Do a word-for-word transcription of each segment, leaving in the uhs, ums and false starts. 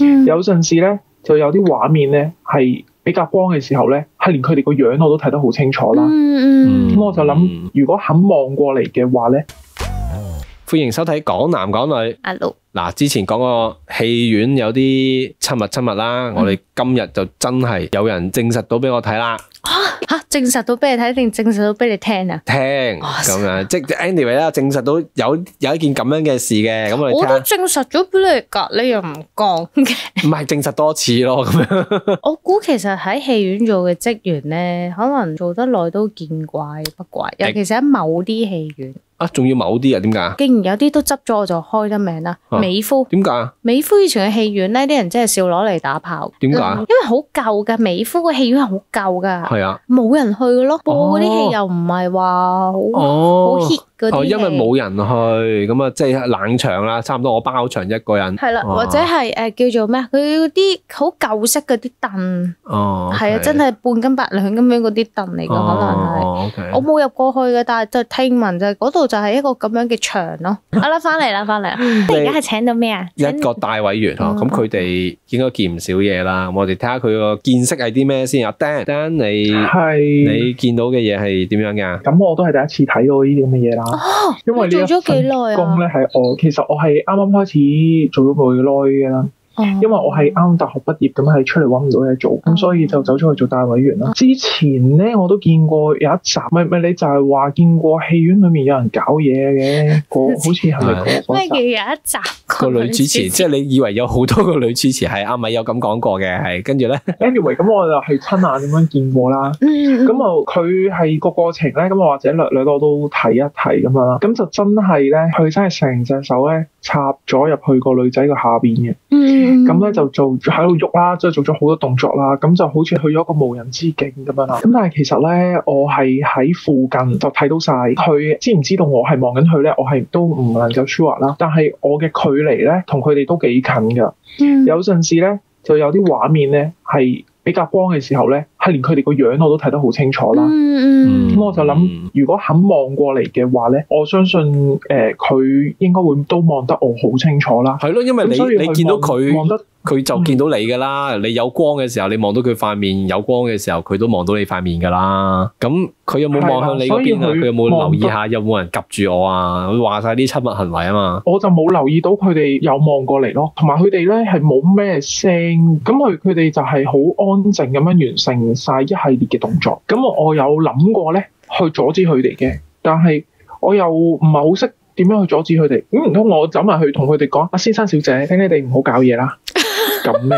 嗯、有陣時咧就有啲畫面咧係比較光嘅時候咧，係連佢哋個樣我都睇得好清楚啦。咁、嗯嗯、我就諗，如果肯望過嚟嘅話咧， 歡迎收睇港男港女。 Hello。 嗱，之前講個戲院有啲親密親密啦，嗯、我哋今日就真係有人證實到俾我睇啦。 吓、啊，證實到俾你睇定證實到俾你聽啊？ 聽咁樣，即係 anyway 啦，證實到有有一件咁樣嘅事嘅，咁我哋我都證實咗俾你噶，你又唔講嘅？ 唔係證實多次咯，咁樣。 我估其實喺戲院做嘅職員咧，可能做得耐都見怪不怪，尤其是喺某啲戲院。 啊，仲要某啲啊？點解？ 既然有啲都執咗，我就開得名啦。啊、美孚點解？ 美孚以前嘅戲院咧，啲人真係笑攞嚟打炮。 點解？ 因為好舊噶，美孚嘅戲院係好舊噶。 係啊， 冇人去噶咯，播嗰啲戲又唔係話好好 hit 嗰啲。 哦，因為冇人去，咁啊，即係冷場啦，差唔多我包場一個人。 係啦，或者係誒叫做咩？佢嗰啲好舊式嗰啲凳。哦。係啊，真係半斤八兩咁樣嗰啲凳嚟噶，可能係。 哦，OK。 我冇入過去嘅，但係就聽聞就係嗰度就係一個咁樣嘅場咯。好啦，翻嚟啦，翻嚟啦。你而家係請到咩啊？ 一個大委員嗬，咁佢哋應該見唔少嘢啦。我哋睇下佢個見識係啲咩先。阿 Dan，Dan 你係你見到嘅嘢係點樣㗎？ 咁我都係第一次睇到呢啲咁嘅嘢啦。 哦， 因為做咗幾耐啊？ 工咧係我其實我係啱啱開始做咗冇幾耐嘅啦。因為我係啱大學畢業咁，係出嚟搵唔到嘢做，咁、哦、所以就走咗去做大委員啦。之前咧我都見過有一集，咪咪你就係話見過戲院裏面有人搞嘢嘅，個好似係咪嗰咩叫有一集個女主持？即係你以為有好多個女主持係阿米有咁講過嘅，係跟住咧 ？Anyway， 咁我就係親眼咁樣見過啦。咁啊，佢係個過程咧，咁啊或者略略我都睇一睇咁樣啦。咁就真係咧，佢真係成隻手咧插咗入去個女仔個下邊嘅。 嗯， 咁咧就做喺度喐啦，即係做咗好多動作啦，咁就好似去咗個無人之境咁樣啦。咁但係其實咧，我係喺附近就睇到晒佢，知唔知道我係望緊佢咧？我係都唔能夠 sure 啦。但係我嘅距離咧，同佢哋都幾近噶。嗯、有陣時咧，就有啲畫面咧係比較光嘅時候咧，係連佢哋個樣我都睇得好清楚啦。嗯咁、嗯、我就諗，如果肯望過嚟嘅話咧，我相信誒佢、呃、應該會都望得我好清楚啦。係咯，因為你你見到佢望得。佢就見到你噶啦，嗯、你有光嘅時候，你望到佢塊面；有光嘅時候，佢都望到你塊面噶啦。咁佢有冇望向你嗰邊啊？佢有冇留意下有冇人及住我啊？佢話晒啲親密行為啊嘛。我就冇留意到佢哋有望過嚟咯，同埋佢哋咧係冇咩聲，咁佢佢哋就係好安靜咁樣完成晒一系列嘅動作。咁我有諗過咧去阻止佢哋嘅，但係我又唔係好識點樣去阻止佢哋。咁唔通我走埋去同佢哋講：阿先生小姐，請你哋唔好搞嘢啦。咁咩？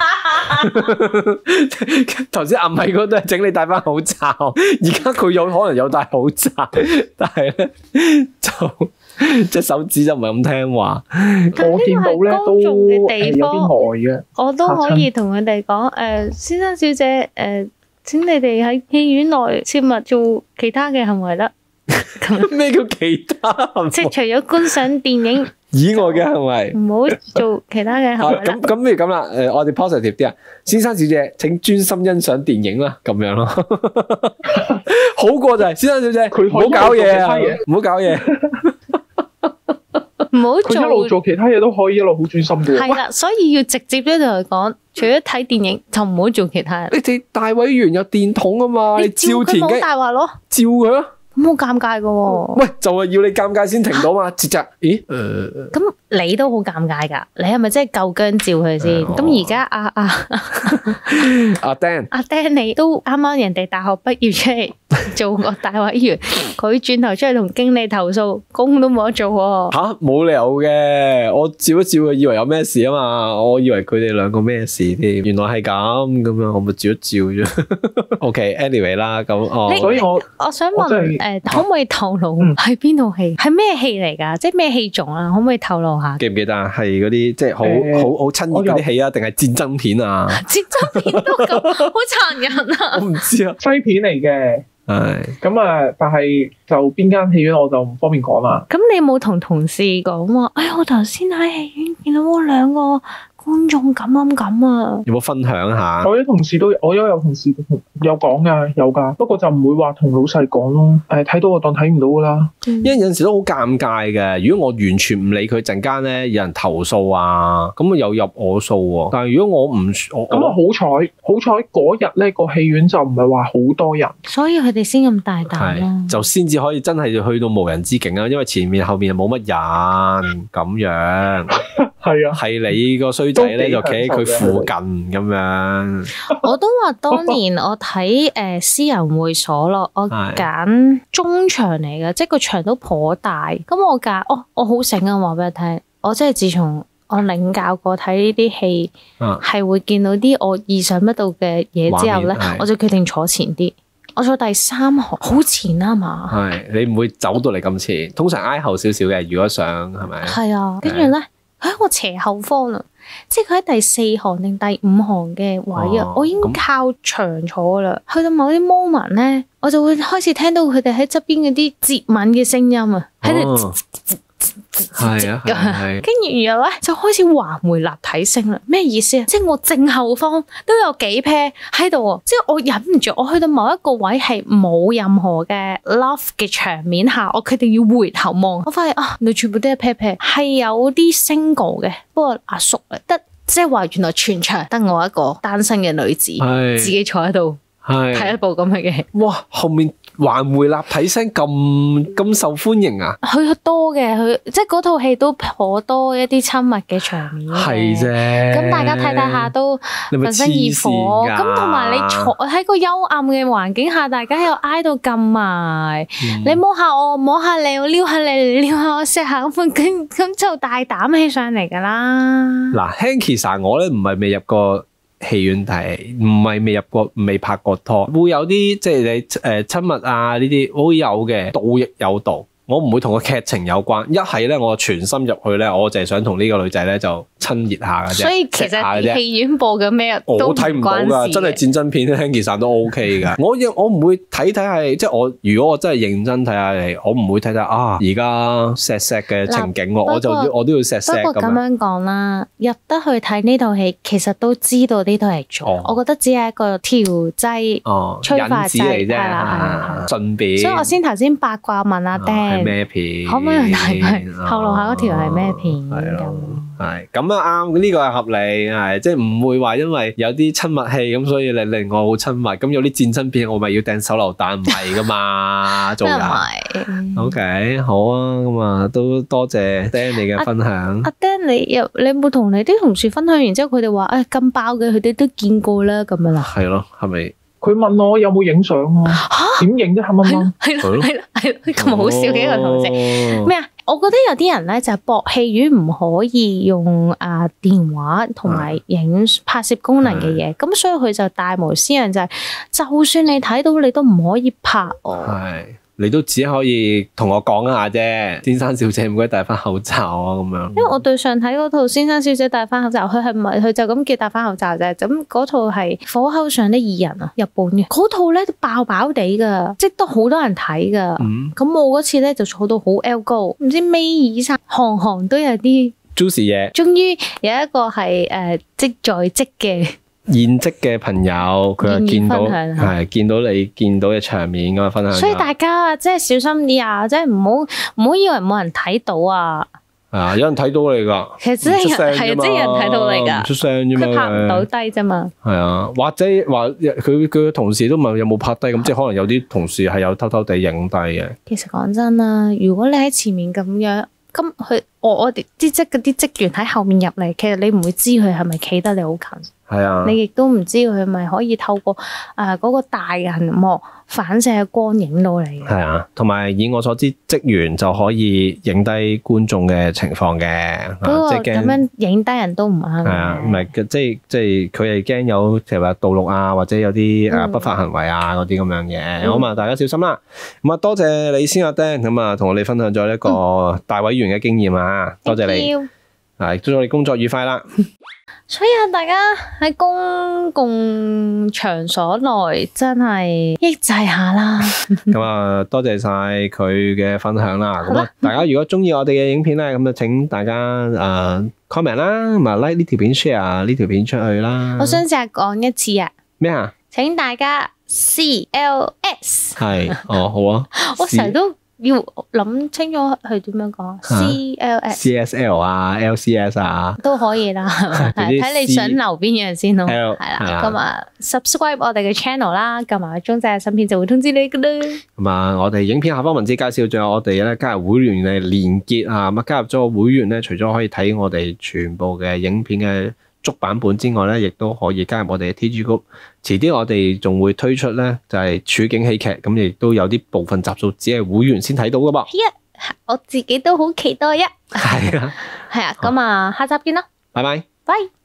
頭先阿米嗰都係整你戴翻口罩，而家佢有可能有戴口罩，但係咧就隻手指就唔係咁聽話。我見到咧都有啲呆嘅。 我都可以同佢哋講：誒、呃，先生小姐，誒、呃，請你哋喺戲院內切勿做其他嘅行為啦。 咩叫其他行為？ 即係除咗觀賞電影以外嘅行為， 唔好做其他嘅行為啦。 咁咁不如咁啦，誒、呃，我哋 positive 啲啊，先生小姐，請專心欣賞電影啦，咁樣咯，好過就係、是、先生小姐，佢唔好搞嘢啊，唔好搞嘢， 唔好做。 佢一路做其他嘢都可以一路好專心嘅。 係啦，所以要直接咧同佢講，除咗睇電影就唔好做其他嘢。 你哋大委員有電筒啊嘛，你照佢冇大話咯， 照佢咯。 咁好尷尬噶喎！ 喂，就係要你尷尬先停到嘛？節責？咦？誒， 咁你都好尷尬噶，你係咪真係夠薑照佢先？咁而家阿阿阿 Dan， 阿 Dan 你都啱啱人哋大學畢業出嚟做個大委員，佢轉頭出嚟同經理投訴，工都冇得做喎。吓，冇理由嘅，我照一照佢，以為有咩事啊嘛？我以為佢哋兩個咩事添，原來係咁咁樣，我咪照一照啫。OK，anyway 啦，咁哦，所以我我想問。誒，可唔可以透露係邊套戲？係咩戲嚟㗎？即係咩戲種啊？可唔可以透露下？ 記唔記得啊？係嗰啲即係好好好親熱嗰啲戲啊？定係戰爭片啊？ 戰爭片都咁好殘忍啊！ 我唔知啊， 西片嚟嘅。係咁啊！但係就邊間戲院我就唔方便講啦。 咁你有冇同同事講話？哎呀，我頭先喺戲院見到嗰兩個觀眾咁咁咁啊！ 有冇分享下？ 我啲同事都，我都有同事有講㗎，有㗎。不過就唔會話同老細講咯。誒，睇到我當睇唔到㗎啦。 因為有陣時都好尷尬嘅。如果我完全唔理佢，陣間咧有人投訴啊，咁又入我數喎。但係如果我唔， 咁啊好彩，好彩嗰日咧個戲院就唔係話好多人， 所以佢哋先咁大膽咯。 就先至可以真係去到無人之境啊！因為前面後面又冇乜人咁樣。 係啊， 係你個衰仔咧就企喺佢附近咁樣。 我都話當年我睇誒、呃、私人會所咯，我揀中場嚟嘅，即係個場都頗大。咁我揀，哦，我好醒啊！話俾你聽，我真係自從我領教過睇呢啲戲，係、啊、會見到啲我意想不到嘅嘢之後咧，我就決定坐前啲。我坐第三行，好前啊嘛。係你唔會走到嚟咁前，通常挨後少少嘅。如果想係咪？係啊，跟住咧。喺我斜後方啦，即係佢喺第四行定第五行嘅位啊，哦、我已經靠牆坐啦。去到某啲 moment 咧，我就會開始聽到佢哋喺側邊嗰啲接吻嘅聲音啊，喺度。 係啊，跟住然後咧就開始環迴立體聲啦。咩意思啊？即係我正後方都有幾 pair 喺度，即係我忍唔住，我去到某一個位係冇任何嘅 love 嘅場面下，我決定要回頭望，我發現啊，你全部都係 pair pair，係有啲 single 嘅，不過阿叔啊，得即係話原來全場得我一個單身嘅女子，自己坐喺度睇一部咁嘅嘅。 哇，後面。環迴立體聲咁咁受歡迎啊！ 佢多嘅，佢即係嗰套戲都頗多一啲親密嘅場面。係啫，咁大家睇睇下都焚身熱火。咁同埋你坐喺個幽暗嘅環境下，大家又挨到咁埋，嗯、你摸下我，摸下你，我撩下你，撩下我，錫下咁，咁咁就大膽起上嚟噶啦。 嗱 Hanky 我咧唔係未入過戲院睇，唔係未入過，未拍過拖，會有啲即係你誒親密啊呢啲會有嘅，道亦有道。我唔會同個劇情有關，一係咧我全心入去咧，我就係想同呢個女仔咧就親熱下嘅啫。 所以其實戲院播嘅咩都睇唔到㗎，真係戰爭片咧，其實都 OK 㗎。我我唔會睇睇係，即係我如果我真係認真睇下你，我唔會睇睇啊而家錫錫嘅情景，我就我都要錫錫咁樣。不過咁樣講啦，入得去睇呢套戲，其實都知道呢套係做，哦、我覺得只係一個調劑、 哦、 催化劑嚟啫，係啦，順便。 所以我先頭先八卦問阿 Dan。 係咩片？ 可唔可以提佢透露下嗰條係咩片？ 係咯，係咁啊啱，呢個係合理，係即係唔會話因為有啲親密戲咁，所以你令我好親密。咁有啲戰爭片，我咪要掟手榴彈，唔係噶嘛，做人。O K，好啊，咁啊都多謝 Dan 你嘅分享。 阿 Dan，你又你有冇同你啲同事分享完之後，佢哋話誒咁爆嘅，佢哋都見過啦，咁樣啦。 係咯，係咪？ 佢問我有冇影相啊？點影啫？係咪啊？ 係咯，係咯，係咯，咁好笑嘅一個同事。咩啊？我覺得有啲人咧就係駁戲院唔可以用啊電話同埋影拍攝功能嘅嘢，咁所以佢就大無私樣就係，就算你睇到你都唔可以拍我。 係。你都只可以同我講一下啫，先生小姐唔該戴翻口罩啊，咁樣。 因為我對上睇嗰套先生小姐戴翻口罩，佢係唔係佢就咁叫戴翻口罩啫？咁嗰套係火口上的異人啊，日本嘅嗰套咧都爆爆地噶，即係都好多人睇噶。咁、嗯、我嗰次咧就坐到好 L 高，唔知尾二三行行都有啲 juicy 嘢。 終於有一個係誒即在職嘅。 現職嘅朋友，佢又見到係見到你見到嘅場面咁啊，分享。 所以大家啊，即係小心啲啊，即係唔好唔好以為冇人睇到啊。 係啊，有人睇到你噶。 其實真係係啊，真係有人睇到你噶。 唔出聲啫嘛。 佢拍唔到低啫嘛。係啊，或者話佢佢嘅同事都問有冇拍低，咁即係可能有啲同事係有偷偷地影低嘅。 其實講真啦，如果你喺前面咁樣，咁佢我我哋啲職嗰啲職員喺後面入嚟，其實你唔會知佢係咪企得你好近。 係啊， 你亦都唔知佢係咪可以透過誒嗰、呃嗰個大銀幕反射嘅光影到你。 係啊，同埋以我所知，職員就可以影低觀眾嘅情況嘅。 不過咁樣影低人都唔啱。係啊，唔係即係即係佢係驚有譬如話盜錄啊，或者有啲誒不法行為啊嗰啲咁樣嘅。好嘛，大家小心啦。咁啊，多謝你先阿 Dan，咁啊同我哋分享咗一個大委員嘅經驗啊，多謝你。係，祝我哋工作愉快啦。 所以啊，大家喺公共場所內真係抑制下啦。 咁啊，多謝晒佢嘅分享啦。咁啊，大家如果中意我哋嘅影片咧，咁就請大家誒 comment 啦，同埋 like 呢條片 share 呢條片出去啦。 我想淨係講一次啊。 咩啊？ 請大家 C L S。 係，哦，好啊。 我成日都要諗清楚係點樣講 C L S。 C S L 啊 ，L C S 啊， 都可以啦，係睇你想留邊樣先咯。係啦，咁啊 subscribe 我哋嘅 channel 啦，撳埋個鐘仔，新片就會通知你噶啦。 咁啊，我哋影片下方文字介紹，仲有我哋咧加入會員嘅連結啊。咁啊，加入咗個會員咧，除咗可以睇我哋全部嘅影片嘅足版本之外咧，亦都可以加入我哋嘅 T G Group。遲啲我哋仲會推出咧，就係處境喜劇，咁亦都有啲部分集數只係會員先睇到噶噃。 我自己都好期待啊！ 係啊， 係啊，咁啊，下集見啦， 拜拜。 拜。